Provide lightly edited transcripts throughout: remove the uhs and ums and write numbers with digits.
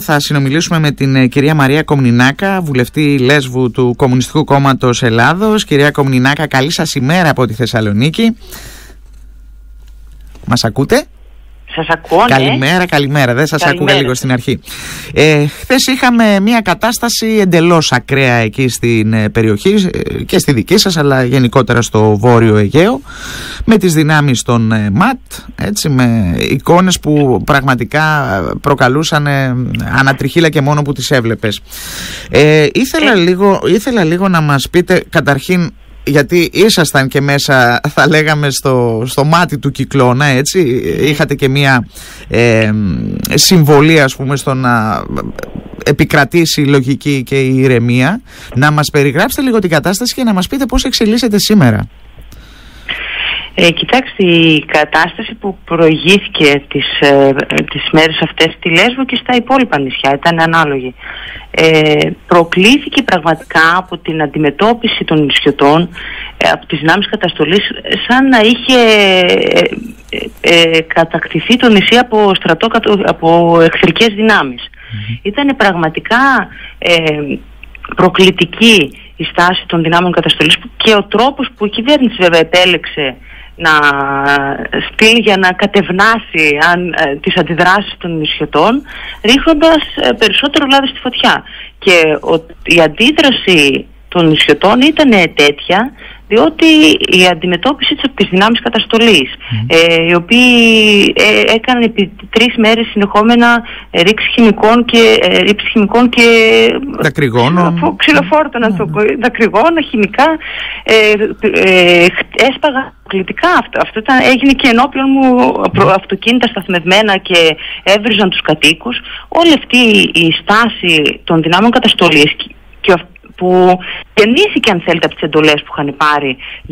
θα συνομιλήσουμε με την κυρία Μαρία Κομνηνάκα, βουλευτή Λέσβου του Κομμουνιστικού Κόμματος Ελλάδος. Κυρία Κομνηνάκα, καλή σας ημέρα από τη Θεσσαλονίκη. Μας ακούτε? Σας ακούω, ναι. Καλημέρα. Δεν σας άκουγα λίγο στην αρχή. Χθες είχαμε μια κατάσταση εντελώς ακραία εκεί στην περιοχή και στη δική σας, αλλά γενικότερα στο Βόρειο Αιγαίο, με τις δυνάμεις των ΜΑΤ, έτσι, με εικόνες που πραγματικά προκαλούσαν ανατριχύλα και μόνο που τις έβλεπες. Ήθελα λίγο να μας πείτε καταρχήν, γιατί ήσασταν και μέσα, θα λέγαμε, στο μάτι του κυκλώνα, έτσι, είχατε και μία συμβολή, ας πούμε, στο να επικρατήσει η λογική και η ηρεμία. Να μας περιγράψετε λίγο την κατάσταση και να μας πείτε πώς εξελίσσεται σήμερα. Κοιτάξτε, η κατάσταση που προηγήθηκε τις μέρες αυτές στη Λέσβο και στα υπόλοιπα νησιά ήταν ανάλογη. Προκλήθηκε πραγματικά από την αντιμετώπιση των νησιωτών, από τις δυνάμεις καταστολής, σαν να είχε κατακτηθεί το νησί από στρατό, από εχθρικές δυνάμεις. Ήταν πραγματικά προκλητική η στάση των δυνάμεων καταστολής και ο τρόπος που η κυβέρνηση βέβαια επέλεξε να στείλει για να κατευνάσει τις αντιδράσεις των νησιωτών, ρίχνοντας περισσότερο λάδι στη φωτιά. Και η αντίδραση των νησιωτών ήταν τέτοια, διότι η αντιμετώπιση της από τις δυνάμεις καταστολής, οι οποίοι έκαναν επί 3 μέρες συνεχόμενα ρήψη χημικών και ξυλοφόρτων, δακρυγόνα, χημικά, έσπαγα προκλητικά αυτό. Έγινε και ενώπιον μου αυτοκίνητα σταθμευμένα και έβριζαν τους κατοίκους. Όλη αυτή η στάση των δυνάμεων καταστολής που γεννήθηκε, αν θέλετε, από τις εντολές που είχαν πάρει,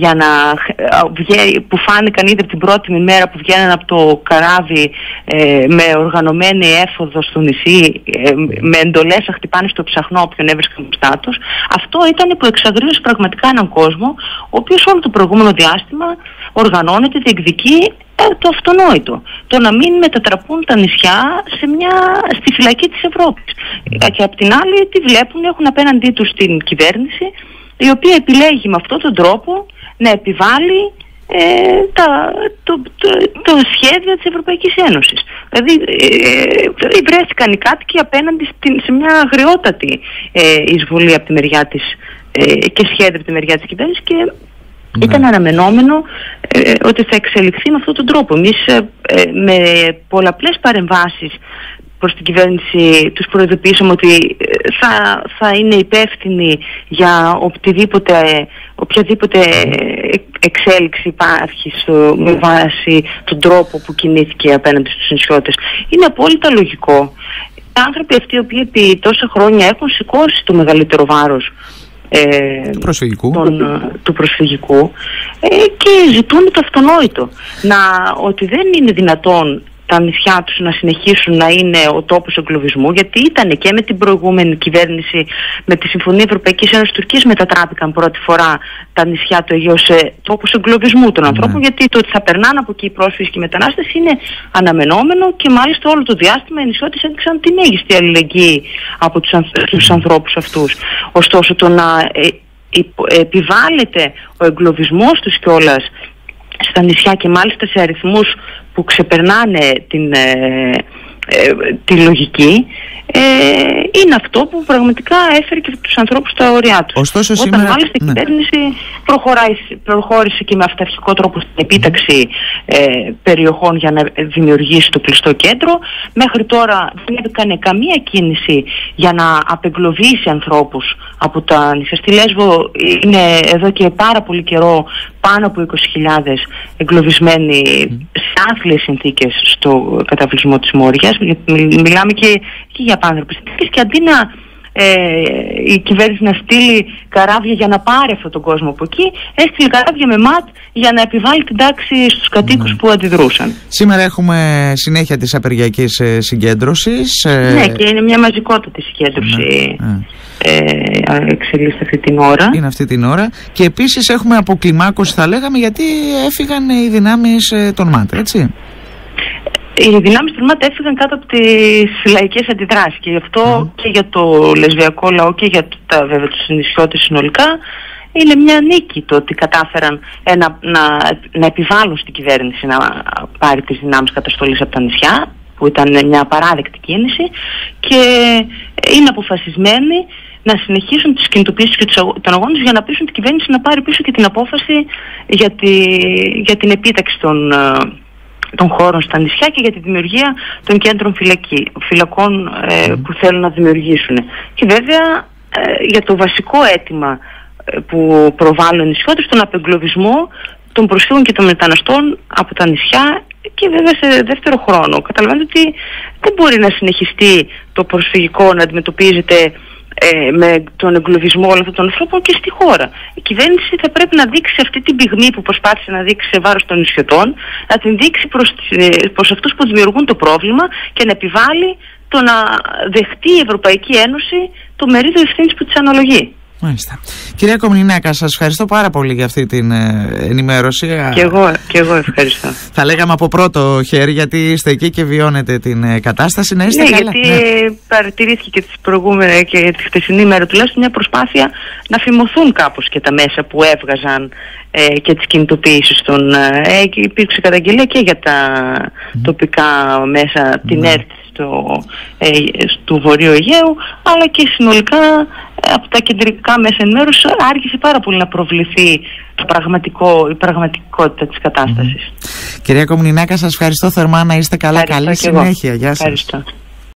που φάνηκαν ήδη από την πρώτη μέρα που βγαίναν από το καράβι με οργανωμένη έφοδο στο νησί, με εντολές να χτυπάνε στο ψαχνό όποιον έβρισκαν μπροστά τους. Αυτό ήταν που εξαγρίωσε πραγματικά έναν κόσμο, ο οποίος όλο το προηγούμενο διάστημα οργανώνεται, διεκδικεί το αυτονόητο. Το να μην μετατραπούν τα νησιά στη φυλακή της Ευρώπης. Και απ' την άλλη τι βλέπουν, έχουν απέναντί τους την κυβέρνηση, η οποία επιλέγει με αυτόν τον τρόπο να επιβάλλει το σχέδιο της Ευρωπαϊκής Ένωσης. Δηλαδή βρέθηκαν οι κάτοικοι απέναντι σε μια αγριότατη εισβολή από τη μεριά της και σχέδιο από τη μεριά της κυβέρνησης, και ήταν αναμενόμενο ότι θα εξελιχθεί με αυτόν τον τρόπο. Εμείς με πολλαπλές παρεμβάσεις προς την κυβέρνηση τους προειδοποιήσαμε ότι θα είναι υπεύθυνοι για οποιαδήποτε εξέλιξη υπάρχει με βάση τον τρόπο που κινήθηκε απέναντι στους νησιώτες. Είναι απόλυτα λογικό. Οι άνθρωποι αυτοί, οι οποίοι επί τόσα χρόνια έχουν σηκώσει το μεγαλύτερο βάρος του προσφυγικού και ζητούν το αυτονόητο, ότι δεν είναι δυνατόν τα νησιά τους να συνεχίσουν να είναι ο τόπος εγκλωβισμού, γιατί ήταν και με την προηγούμενη κυβέρνηση, με τη Συμφωνία Ευρωπαϊκής Ένωσης Τουρκίας, μετατράπηκαν πρώτη φορά τα νησιά του Αιγαίου σε τόπους εγκλωβισμού των ανθρώπων, γιατί το ότι θα περνάνε από εκεί οι πρόσφυγες και οι μετανάστες είναι αναμενόμενο, και μάλιστα όλο το διάστημα οι νησιώτες έδειξαν τη μέγιστη αλληλεγγύη από τους ανθρώπους αυτούς. Ωστόσο, το να επιβάλλεται ο εγκλωβισμός τους κιόλας στα νησιά, και μάλιστα σε αριθμούς που ξεπερνάνε τη λογική, είναι αυτό που πραγματικά έφερε και τους ανθρώπους στα όρια τους. Ωστόσο, όταν σήμερα, μάλιστα η κυβέρνηση προχώρησε και με αυταρχικό τρόπο στην επίταξη περιοχών για να δημιουργήσει το κλειστό κέντρο, μέχρι τώρα δεν έκανε καμία κίνηση για να απεγκλωβίσει ανθρώπους από τα νησιά. Στη Λέσβο είναι εδώ και πάρα πολύ καιρό πάνω από 20.000 εγκλωβισμένοι σε άθλιες συνθήκες στο καταβλισμό της Μόριας. Μιλάμε και για πάνθρωπες συνθήκες, και αντί η κυβέρνηση να στείλει καράβια για να πάρει αυτόν τον κόσμο από εκεί, έστειλε καράβια με ΜΑΤ για να επιβάλλει την τάξη στους κατοίκους που αντιδρούσαν. Σήμερα έχουμε συνέχεια της απεργιακής συγκέντρωσης. Ναι, και είναι μια μαζικότατη συγκέντρωση. Εξελίσσεται αυτή την ώρα. Είναι αυτή την ώρα. Και επίσης έχουμε αποκλιμάκωση, θα λέγαμε, γιατί έφυγαν οι δυνάμεις των ΜΑΤ, έτσι. Οι δυνάμεις του ΜΑΤ έφυγαν κάτω από τις λαϊκές αντιδράσεις και γι' αυτό και για το λεσβιακό λαό και για βέβαια τους νησιώτες συνολικά είναι μια νίκη το ότι κατάφεραν να επιβάλλουν στην κυβέρνηση να πάρει τις δυνάμεις καταστολής από τα νησιά, που ήταν μια απαράδεκτη κίνηση, και είναι αποφασισμένοι να συνεχίσουν τις κινητοποιήσεις και τον αγώνα για να πείσουν την κυβέρνηση να πάρει πίσω και την απόφαση για την επίταξη των χώρων στα νησιά και για τη δημιουργία των κέντρων φυλακών που θέλουν να δημιουργήσουν. Και βέβαια για το βασικό αίτημα που προβάλλουν οι νησιώτες, τον απεγκλωβισμό των προσφύγων και των μεταναστών από τα νησιά, και βέβαια σε δεύτερο χρόνο. Καταλαβαίνετε ότι δεν μπορεί να συνεχιστεί το προσφυγικό να αντιμετωπίζεται με τον εγκλωβισμό όλων αυτών των ανθρώπων και στη χώρα. Η κυβέρνηση θα πρέπει να δείξει αυτή την πυγμή που προσπάθησε να δείξει σε βάρος των νησιωτών, να την δείξει προς αυτούς που δημιουργούν το πρόβλημα και να επιβάλλει το να δεχτεί η Ευρωπαϊκή Ένωση το μερίδιο ευθύνης που της αναλογεί. Μάλιστα. Κυρία Κομνηνάκα, σας ευχαριστώ πάρα πολύ για αυτή την ενημέρωση. Και εγώ ευχαριστώ. Θα λέγαμε από πρώτο χέρι, γιατί είστε εκεί και βιώνετε την κατάσταση. Να είστε καλά. Γιατί παρατηρήθηκε και τις προηγούμενες και τη χθεσινή μέρα τουλάχιστον μια προσπάθεια να φημωθούν κάπως και τα μέσα που έβγαζαν και τις κινητοποιήσεις των... υπήρξε καταγγελία και για τα τοπικά μέσα, την ΕΡΤ του Βορείου Αιγαίου, αλλά και συνολικά από τα κεντρικά μέσα ενημέρωσης άρχισε πάρα πολύ να προβληθεί η πραγματικότητα της κατάστασης. Κυρία Κομνηνάκα, σας ευχαριστώ θερμά, να είστε καλά. Καλή συνέχεια. Γεια σας. Ευχαριστώ.